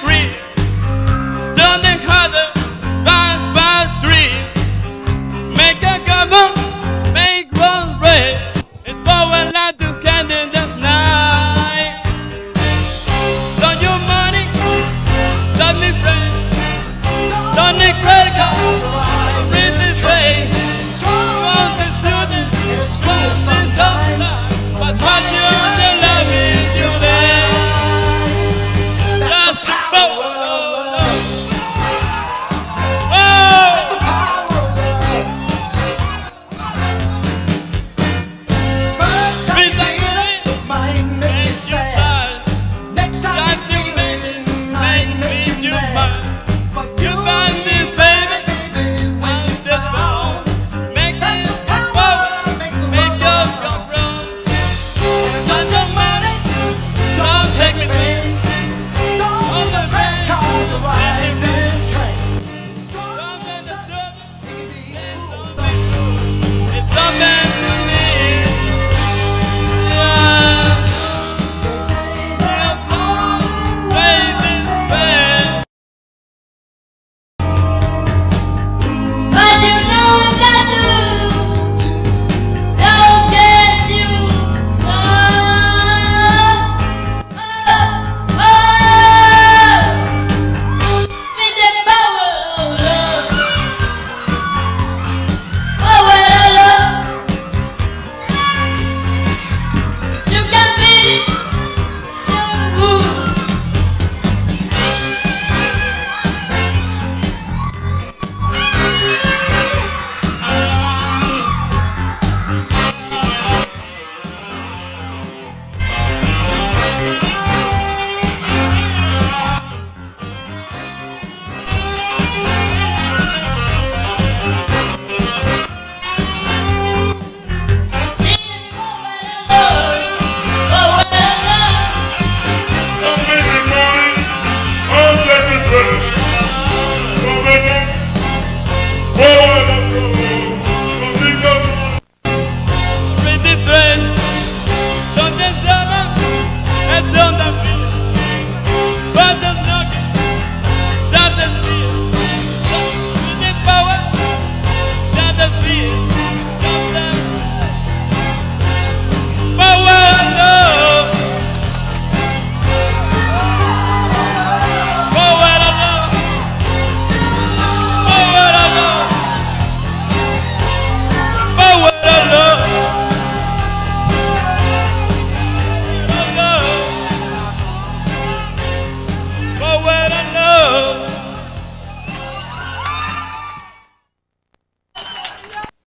free. Studying harder, rise by three. Make a government, make one red. It's forward like to candy the night. Don't you money, don't need friends, don't need credit card, read this way. Strong and soothing, strong and tough, but what you the love is you there. That's the power of love. That's the power of love. First time feeling might make you sad. Next time feeling might make you mad. But you got this baby, I'm the power. Make this power, make your come from. Got your money, don't take me back. Don't the red car to ride this train. Strong and the drug, it's something to me. Yeah. They say they're born, raised in bed. But you know what I do. Don't get you. Oh, with the power of love. Power of love. You can feel it. Ooh. Amazing morning, all that is